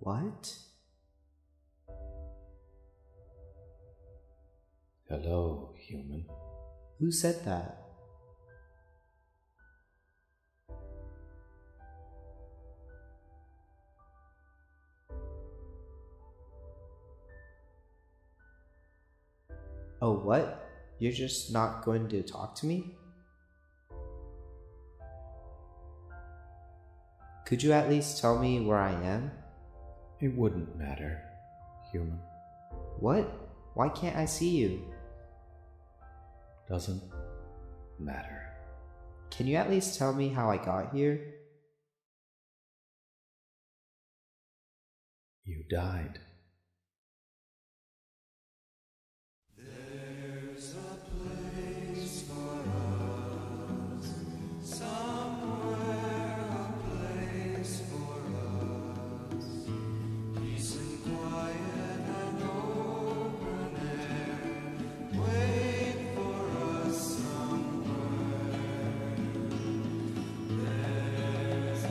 What? Hello, human. Who said that? Oh, what? You're just not going to talk to me? Could you at least tell me where I am? It wouldn't matter, human. What? Why can't I see you? Doesn't matter. Can you at least tell me how I got here? You died. There's a place for us, somewhere a place for us, peace and quiet and open air, wait for us somewhere. There's a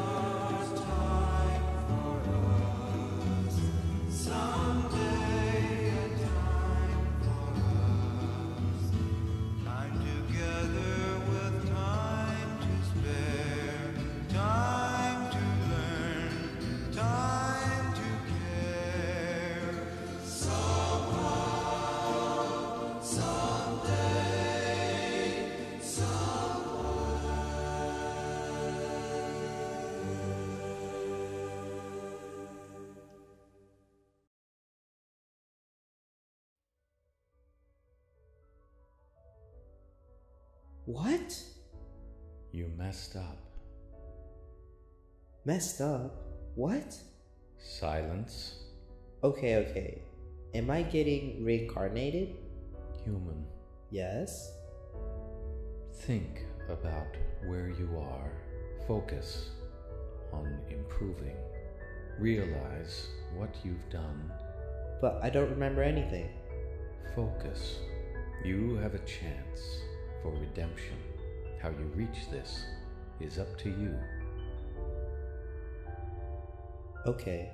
time for us, someday a time for us, time together with time to spare, time to learn, time to care. Somehow, someday, What? You messed up. Messed up? What? Silence, Okay. Am I getting reincarnated? human. Yes? Think about where you are. Focus on improving. Realize what you've done. But I don't remember anything. Focus. You have a chance for redemption. How you reach this is up to you. Okay.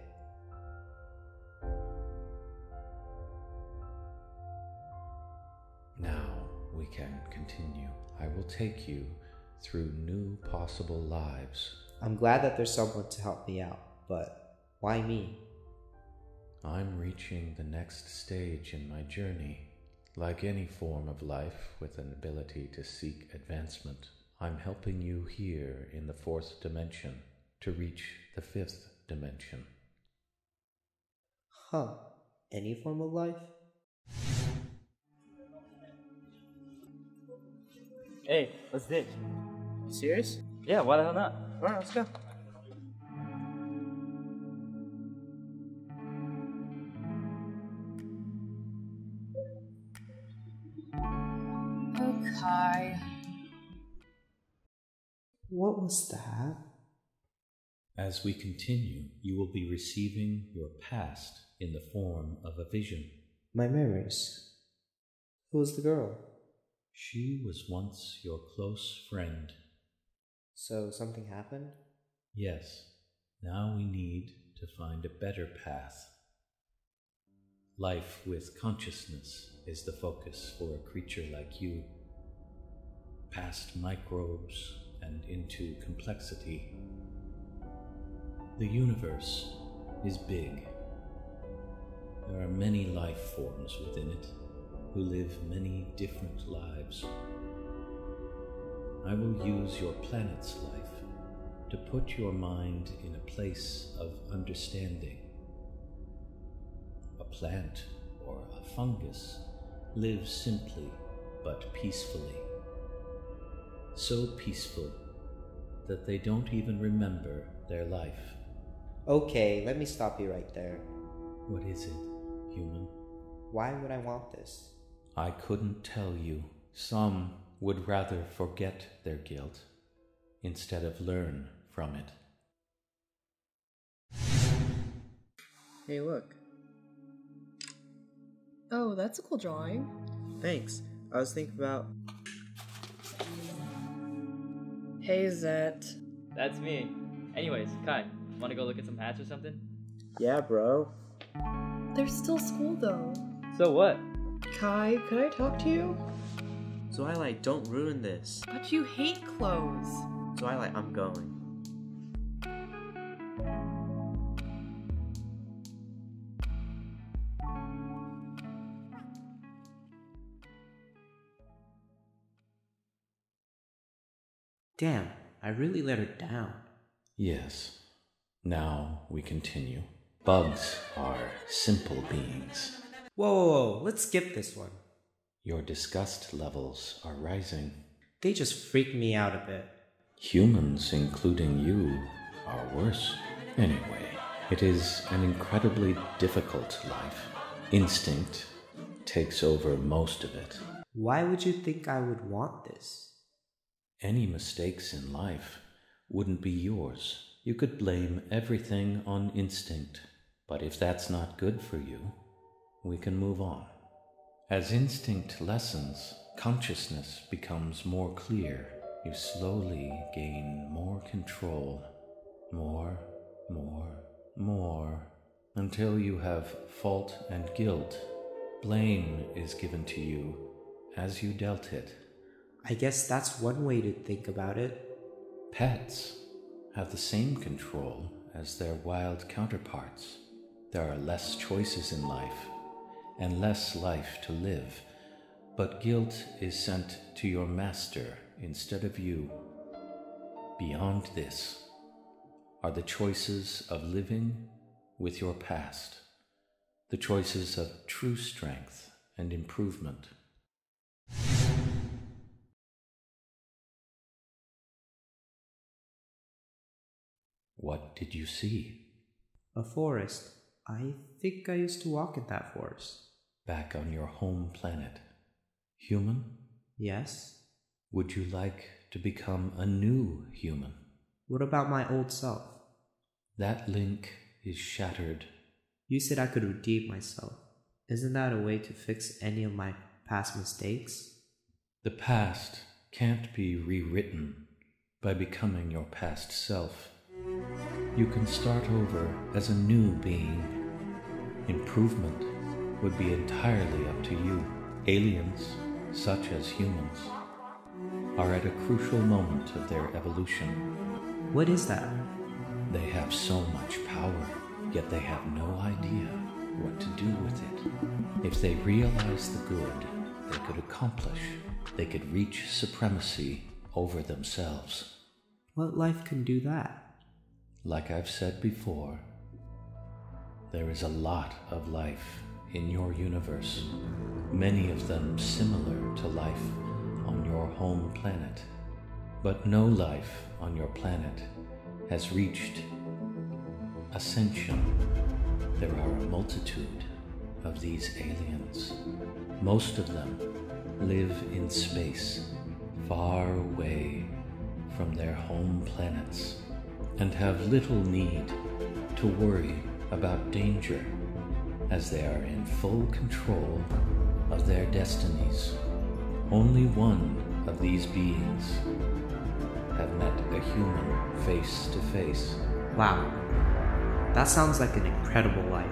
Now we can continue. I will take you through new possible lives. I'm glad that there's someone to help me out, but why me? I'm reaching the next stage in my journey. Like any form of life with an ability to seek advancement, I'm helping you here in the 4th dimension to reach the 5th dimension. Huh. Any form of life? Hey, let's ditch. You serious? Yeah, why the hell not? Alright, let's go. Okay. What was that? As we continue, you will be receiving your past in the form of a vision. My memories. Who was the girl? She was once your close friend. So something happened? Yes, now we need to find a better path. Life with consciousness is the focus for a creature like you. Past microbes and into complexity. The universe is big. There are many life forms within it who live many different lives. I will use your planet's life to put your mind in a place of understanding. A plant or a fungus lives simply but peacefully. So peaceful that they don't even remember their life. Okay, let me stop you right there. What is it, human? Why would I want this? I couldn't tell you. Some would rather forget their guilt instead of learn from it. Hey, look. Oh, that's a cool drawing. Thanks. I was thinking about... Hey, Zet. That's me. Anyways, Kai, wanna go look at some hats or something? Yeah, bro. There's still school though. So what? Kai, could I talk to you? Zwilight, don't ruin this. But you hate clothes. Zwilight, I'm going. Damn, I really let her down. Yes. Now we continue. Bugs are simple beings. Whoa, let's skip this one. Your disgust levels are rising. They just freak me out a bit. Humans, including you, are worse. Anyway, it is an incredibly difficult life. Instinct takes over most of it. Why would you think I would want this? Any mistakes in life wouldn't be yours. You could blame everything on instinct. But if that's not good for you, we can move on. As instinct lessens, consciousness becomes more clear. You slowly gain more control. More, until you have fault and guilt. Blame is given to you as you dealt it. I guess that's one way to think about it. Pets have the same control as their wild counterparts. There are less choices in life and less life to live, but guilt is sent to your master instead of you. Beyond this are the choices of living with your past, the choices of true strength and improvement. What did you see? A forest. I think I used to walk in that forest. Back on your home planet. Human? Yes? Would you like to become a new human? What about my old self? That link is shattered. You said I could redeem myself. Isn't that a way to fix any of my past mistakes? The past can't be rewritten by becoming your past self. You can start over as a new being. Improvement would be entirely up to you. Aliens, such as humans, are at a crucial moment of their evolution. What is that? They have so much power, yet they have no idea what to do with it. If they realize the good they could accomplish, they could reach supremacy over themselves. What life can do that? Like I've said before, there is a lot of life in your universe, many of them similar to life on your home planet. But no life on your planet has reached Ascension. There are a multitude of these aliens. Most of them live in space, far away from their home planets, and have little need to worry about danger, as they are in full control of their destinies. Only one of these beings have met a human face to face. Wow, that sounds like an incredible life.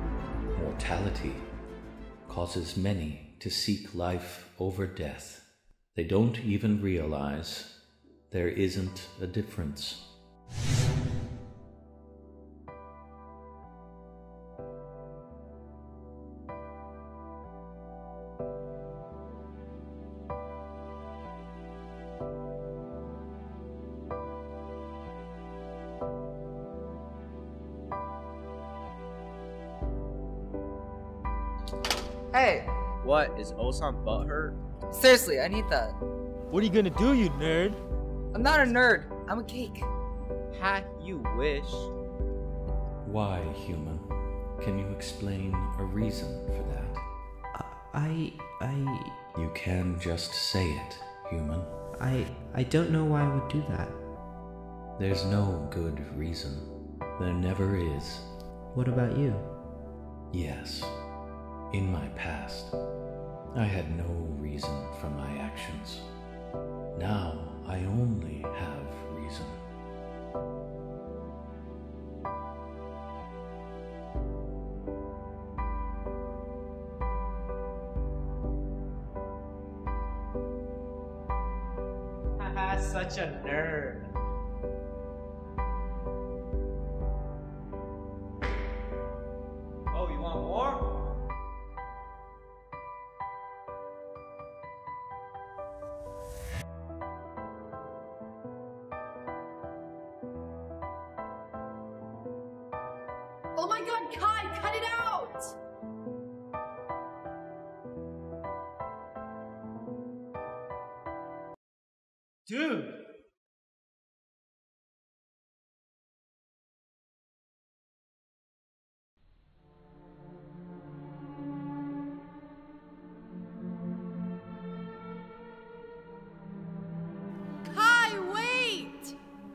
Mortality causes many to seek life over death. They don't even realize there isn't a difference. Hey, What, is Osan butthurt? seriously, I need that. What are you gonna do, you nerd? I'm not a nerd. I'm a geek. Ha, you wish. Why, human? Can you explain a reason for that? I You can just say it, human. don't know why I would do that. There's no good reason. There never is. What about you? Yes, in my past, I had no reason for my actions. Now I only have reason. such a nerd. Oh, you want more? Oh my god, Kai, cut it out! Dude! Kai, wait!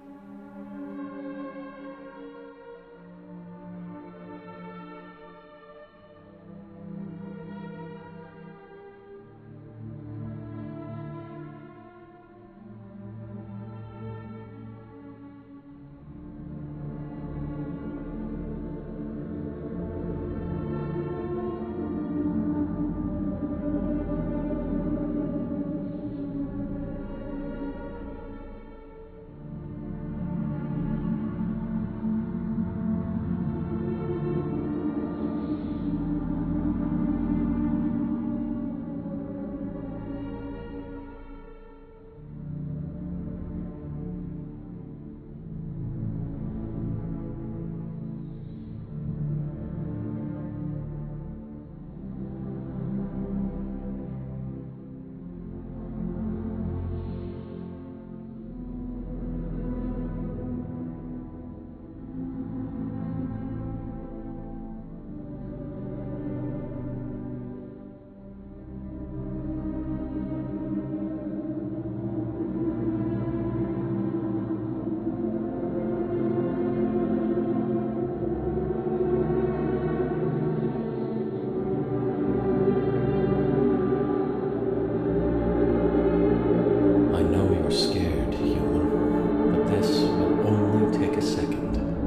I know you're scared, human, but this will only take a second.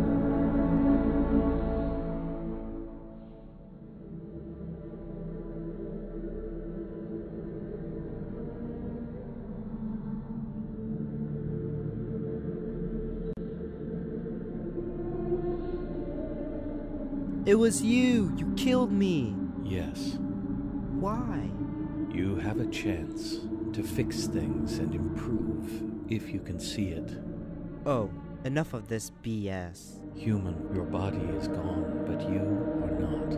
It was you! You killed me! Yes, Why? you have a chance to fix things and improve if you can see it. Oh, enough of this BS. Human, your body is gone, but you are not.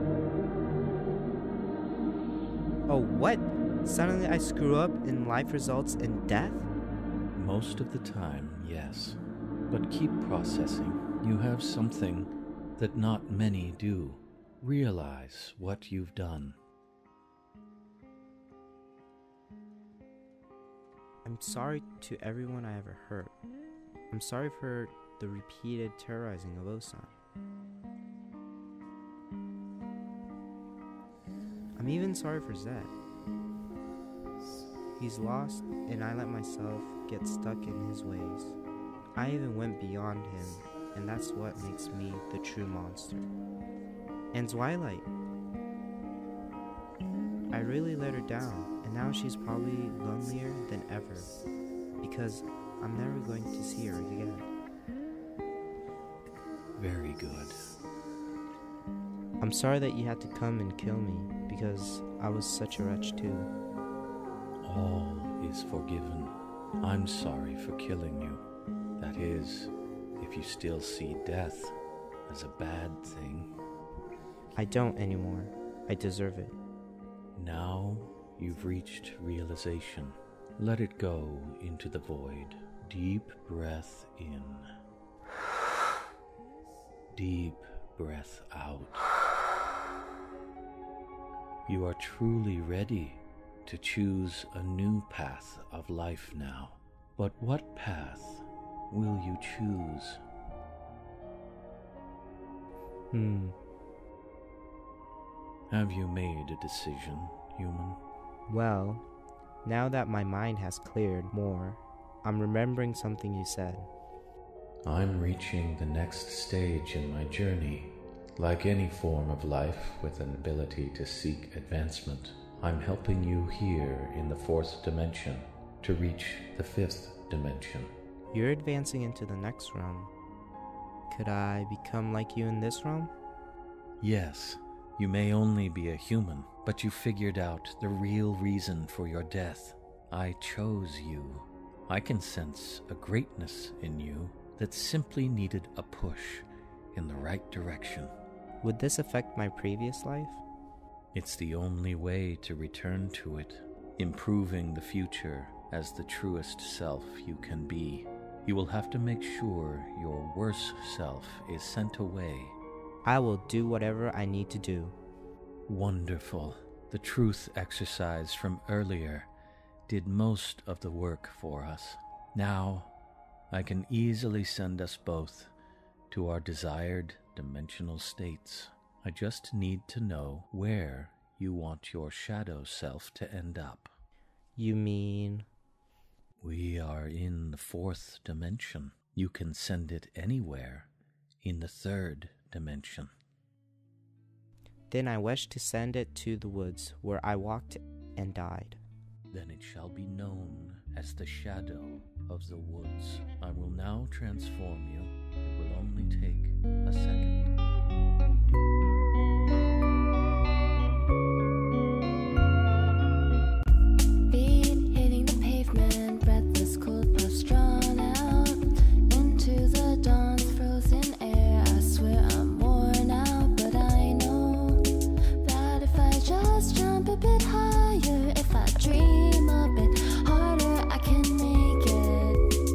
Oh, what? Suddenly I screw up and life results in death? Most of the time, yes. But keep processing. You have something that not many do. Realize what you've done. I'm sorry to everyone I ever hurt. I'm sorry for the repeated terrorizing of Osan. I'm even sorry for Zed. He's lost, and I let myself get stuck in his ways. I even went beyond him, and that's what makes me the true monster. And Zwilight. I really let her down, and now she's probably lonelier than ever, because I'm never going to see her again. Very good. I'm sorry that you had to come and kill me, because I was such a wretch too. All is forgiven. I'm sorry for killing you. That is, if you still see death as a bad thing. I don't anymore. I deserve it. Now you've reached realization. Let it go into the void. Deep breath in. Deep breath out. You are truly ready to choose a new path of life now. But what path will you choose? Have you made a decision, human? Well, now that my mind has cleared more, I'm remembering something you said. I'm reaching the next stage in my journey. Like any form of life with an ability to seek advancement, I'm helping you here in the 4th dimension to reach the 5th dimension. You're advancing into the next realm. Could I become like you in this realm? Yes, you may only be a human, but you figured out the real reason for your death. I chose you. I can sense a greatness in you that simply needed a push in the right direction. Would this affect my previous life? It's the only way to return to it, improving the future as the truest self you can be. You will have to make sure your worse self is sent away. I will do whatever I need to do. Wonderful. The truth exercise from earlier did most of the work for us. Now, I can easily send us both to our desired dimensional states. I just need to know where you want your shadow self to end up. You mean? We are in the 4th dimension. You can send it anywhere in the 3rd dimension. Then I wish to send it to the woods where I walked and died. Then it shall be known as the shadow of the woods. I will now transform you. It will only take a second. Feet hitting the pavement, breathless cold puffs drawn out into the dawn's frozen air. I swear I'm worn out, but I know that if I just jump a bit higher, if I dream a bit harder, I can make it.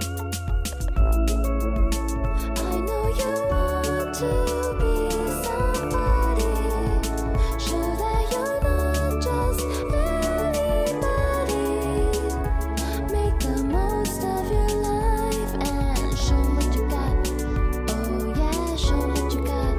I know you want to be somebody. Show that you're not just anybody. Make the most of your life and show what you got. Oh yeah, show what you got.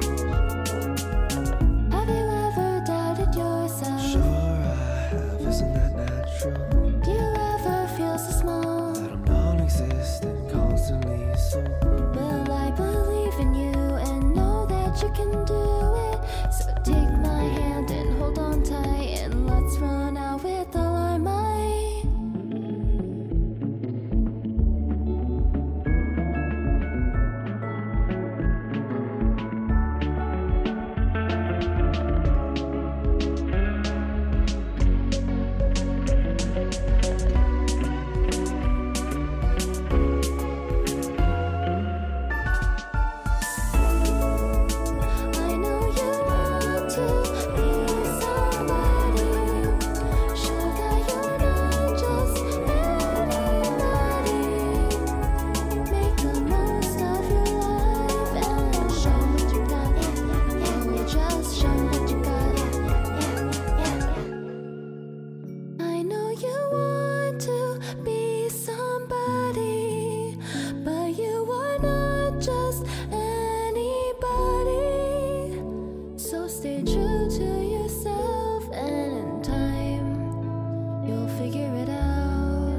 Have you ever doubted yourself? Sure I have, isn't that natural? Do you ever feel so small? That I'm non-existent constantly, so Well, I believe in you and know that you can do it. So take my hand and hold on tight and let's run out with all our might. I know you want to be somebody. Show that you're not just anybody. Make the most of your life and show what you got. Oh, just show what you got. I know you want to be somebody, but you are not just anybody. So stay true to yourself, and in time, you'll figure it out.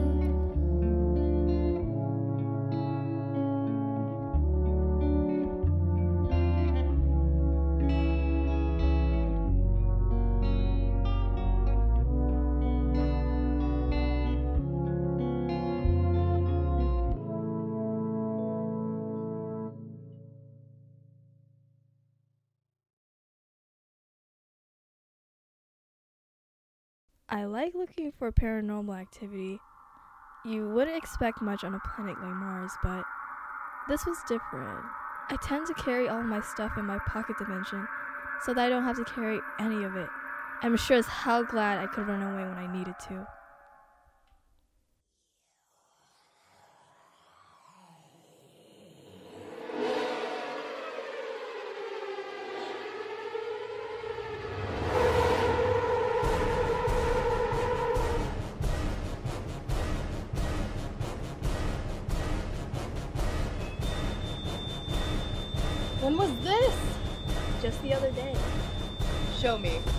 I like looking for paranormal activity. You wouldn't expect much on a planet like Mars, but this was different. I tend to carry all my stuff in my pocket dimension so that I don't have to carry any of it. I'm sure as hell glad I could run away when I needed to. When was this? Just the other day. Show me.